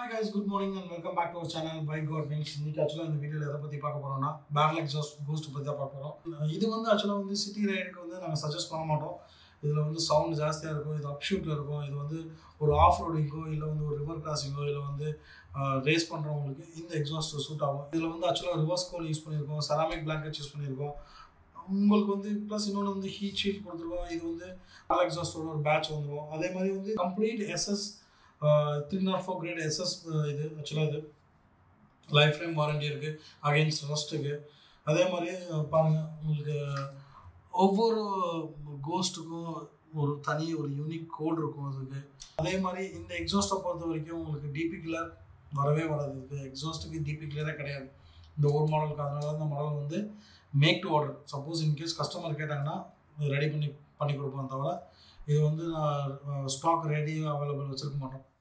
Hi guys, good morning and welcome back to our channel Bike God Wings. இன்னைக்கு ஆக்சுவலா இந்த வீடியோல எதை பத்தி பார்க்க போறோம்னா பேரல் எக்ஸாஸ்ட் பூஸ்ட் பத்தி தான் பார்க்க போறோம். இது வந்து ஆக்சுவலா வந்து சிட்டி ரைடுக்கு வந்து நாங்க சஜஸ்ட் பண்ண மாட்டோம். இதுல வந்து சவுண்ட் ஜாஸ்தியா இருக்கும், இது அப் ஷூட்ல இருக்கும். இது வந்து ஒரு ஆஃப் ரோடிங்கோ இல்ல வந்து ஒரு ரிவர் கிராசிங்கோ இல்ல வந்து ரேஸ் பண்றவங்களுக்கு இந்த எக்ஸாஸ்ட் சூட் ஆகும். இதுல வந்து ஆக்சுவலா ரிவர்ஸ் கோல் யூஸ் பண்ணிருக்கோம், செராமிக் பிளாங்கெட் யூஸ் பண்ணிருக்கோம். உங்களுக்கு வந்து ப்ளஸ் இன்னொன்று வந்து ஹீட் ஷீட் கொடுத்துருக்கோம். இது வந்து பேரல் எக்ஸாஸ்டோட ஒரு பேட்ச் வந்துடும். அதே மாதிரி வந்து கம்ப்ளீட் எஸ்எஸ் 304 கிரேட் எஸ்எஸ் இது ஆக்சுவலாக இது லைஃப் டைம் வாரண்டி இருக்குது அகெயின்ஸ்ட் ரஸ்ட்டுக்கு. அதே மாதிரி பாருங்கள், உங்களுக்கு ஒவ்வொரு கோஸ்ட்டுக்கும் ஒரு தனி ஒரு யூனிக் கோட் இருக்கும் அதுக்கு. அதே மாதிரி இந்த எக்ஸாஸ்ட்டை பொறுத்த வரைக்கும் உங்களுக்கு டிபி கிளர் வரவே வராது. இதுக்கு எக்ஸாஸ்ட்டுக்கு டிபி கிளரே கிடையாது இந்த ஒரு மாடலுக்கு. அதனால இந்த மாடல் வந்து make to order. Suppose incase customer கேட்டாங்கன்னா ரெடி பண்ணி கொடுப்போம். தவிர இது வந்து நான் ஸ்டாக் ரெடியாக அவைலபிள் வச்சுருக்க மாட்டோம்.